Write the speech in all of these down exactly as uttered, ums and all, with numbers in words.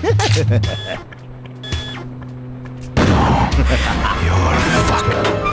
You're fucked.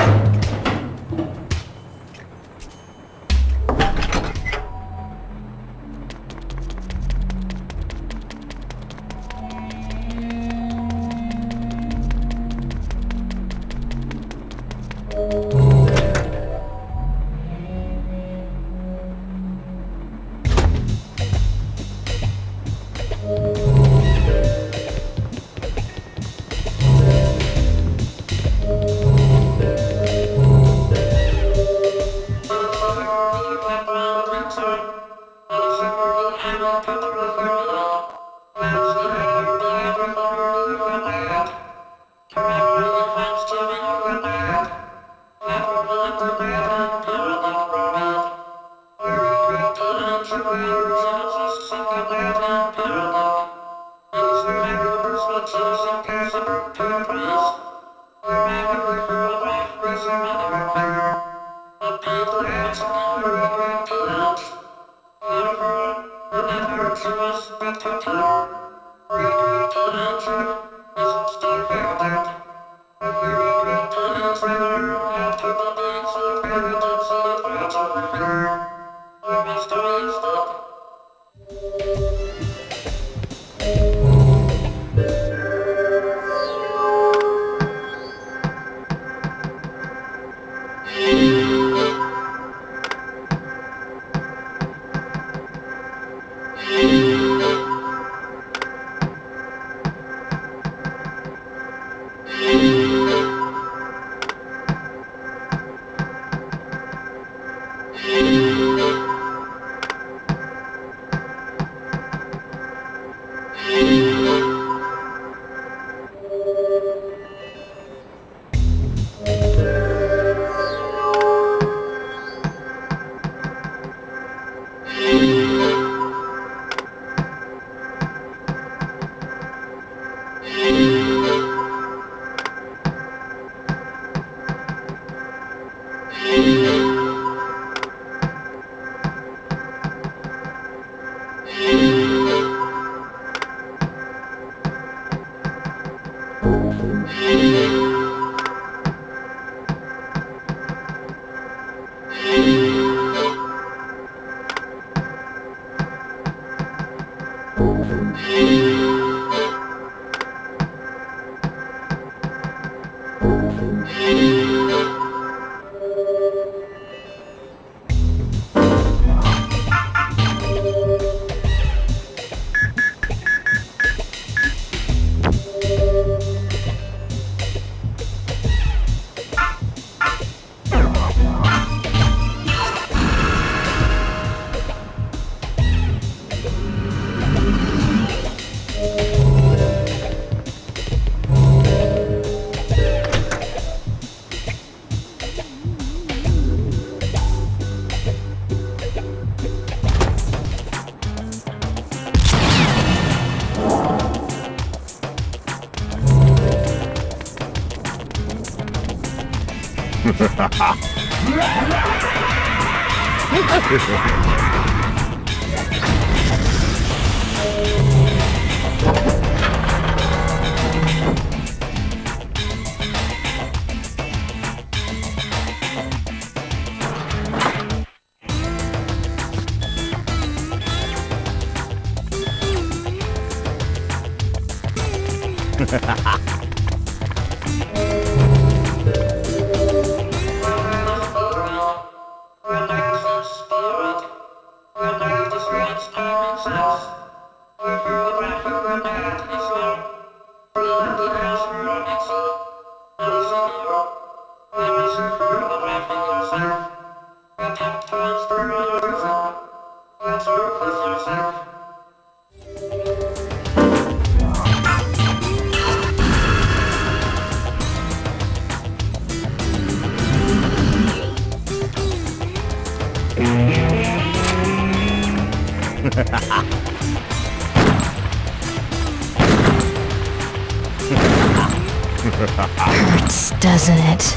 Hurts, doesn't it?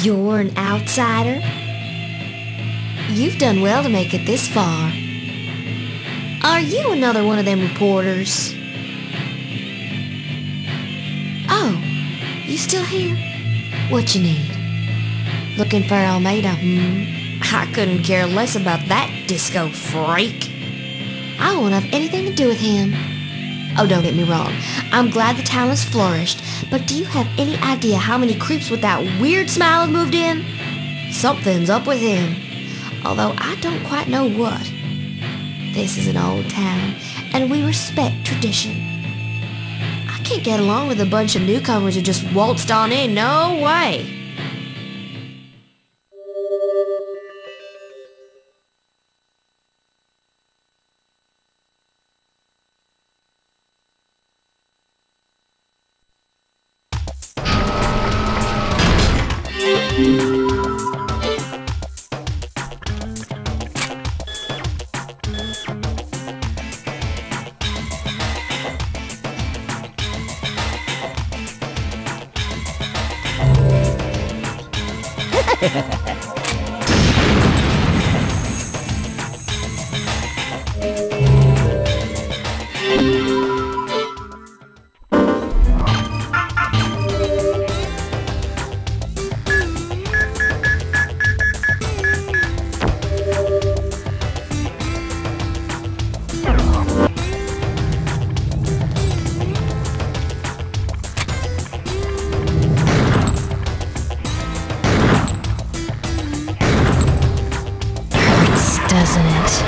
You're an outsider? You've done well to make it this far. Are you another one of them reporters? Oh, you still here? What you need? Looking for Almeida, hmm? I couldn't care less about that disco freak. I won't have anything to do with him. Oh, don't get me wrong. I'm glad the town has flourished, but do you have any idea how many creeps with that weird smile have moved in? Something's up with him, although I don't quite know what. This is an old town, and we respect tradition. I can't get along with a bunch of newcomers who just waltzed on in, no way. Doesn't it?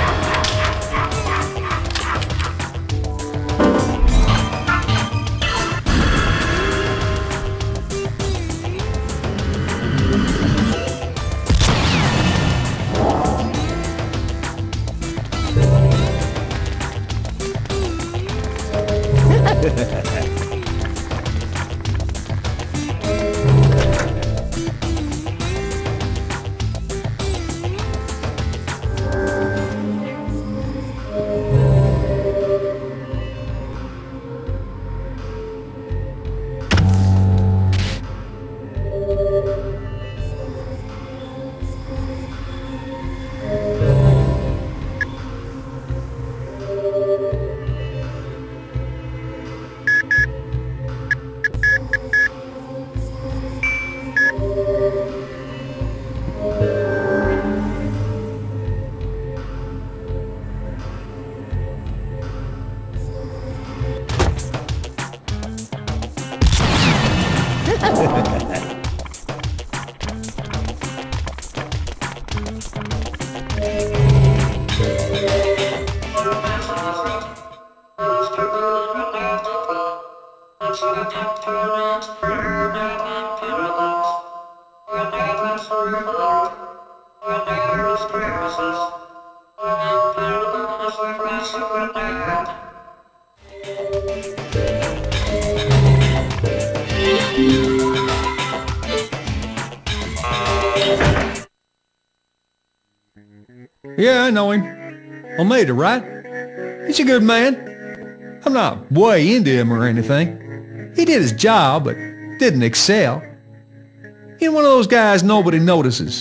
Yeah, I know him. Almeida, right? He's a good man. I'm not way into him or anything. He did his job, but didn't excel. He's one of those guys nobody notices.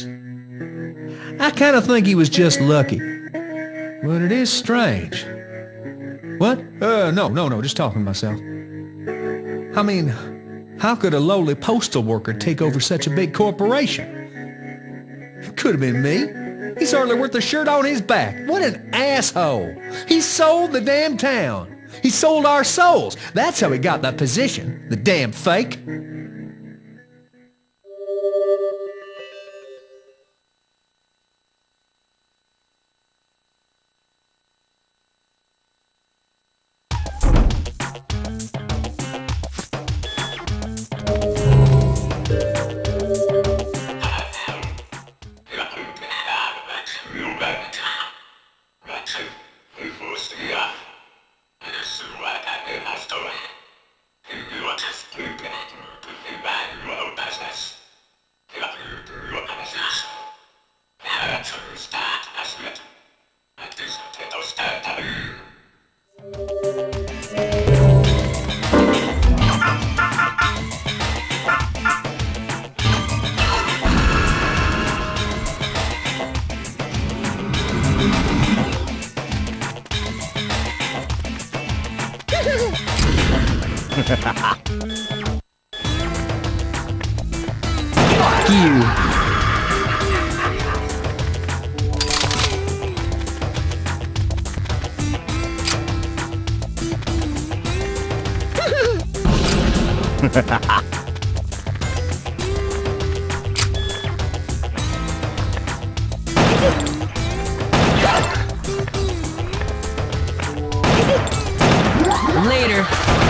I kind of think he was just lucky. But it is strange. What? Uh, no, no, no, just talking to myself. I mean, how could a lowly postal worker take over such a big corporation? It could have been me. He's hardly worth the shirt on his back. What an asshole. He sold the damn town. He sold our souls. That's how he got that position, the damn fake. Story. You are just Fuck you. Later.